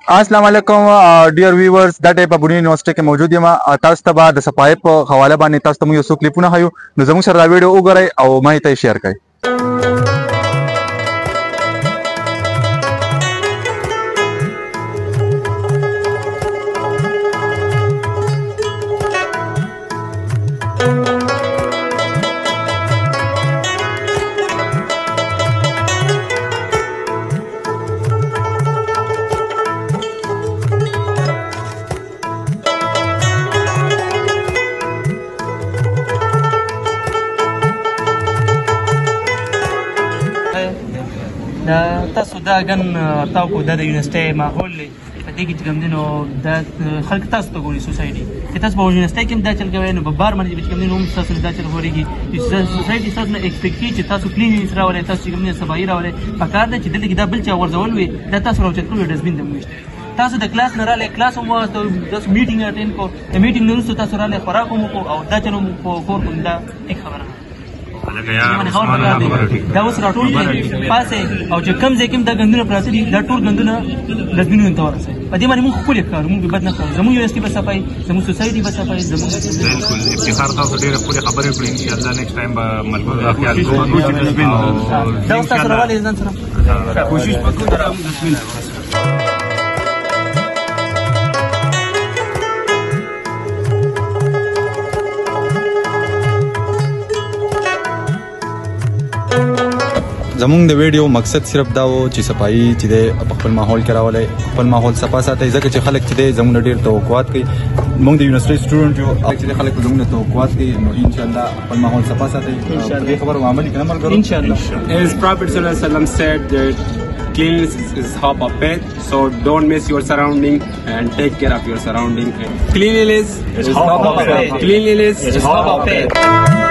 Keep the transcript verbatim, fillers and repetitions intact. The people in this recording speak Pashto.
السلام علیکم ډیر ویورز دا ټیپ په بونی یونیورسيټي کې موجود یم. تاسو ته به د صفای په حواله باندې تاسو ته یو څو کلیپونه هایو نو زموږ سره دا ویډیو وګورئ او ما ته شیر کړئ. دا تاسو دا ګن تاسو د یونیورسيټي ماحول په دې کې چې کوم دینو د خلک تاسو ته ګوري سوسایټي چې تاسو په یونیورسيټي کې دا چل کوي نو په بار باندې چې کوم دینو تاسو دا چل ګوريږي چې سوسایټي تاسو نه ایکسپیکټ چې تاسو کلینینګ راولې تاسو کوم نه صفایي راولې په کار ده چې دلته کې دا بل چا ورزول وي دا تاسو راوچت کړو ډسبین د موږ تاسو د کلاس نه رااله کلاس مو تاسو میټینګ اټینډ کو میټینګ نه وروسته تاسو رااله خوراک مو او دا چلو مو کور کوم دا یک خبره دا اوس راټول دي پاسه او چې کم ځای کې دا غندونه پراته دي دا ټول غندونه ډسبینونو ته ورسي په دې باندې موږ خپل کار موږ بد نه کوو زموږ یونیورسيټي به صفای زموږ سوسایټي به صفای زموږ بالکل افتخار تاسو ډېر خپل خبرې کړې ان شاء الله نیکسټ ټایم به ملګرو خیال کوو دا اوس تاسو راولې ځان سره کوشش وکړو دا دسمین زمونږ د ویډیو مقصد صرف دا و چې صفایي چې د خپل ماحول کې راولي خپل ماحول صفا ساتي ځکه چې خلک چې د زمونږ ډېر توقعات کوي موږ د یونیورسيټي سټوډنټ یو چې خلک زمونږ توقعات کوي نو ان شاء الله خپل ماحول صفا ساتي دې خبرو عملي کړئ عمل کوو ان شاء الله. As Prophet sallallahu alaihi wasallam said that cleanliness is half of faith, so don't miss your surrounding and take care of your surrounding. Cleanliness is half of faith. Cleanliness is half of faith.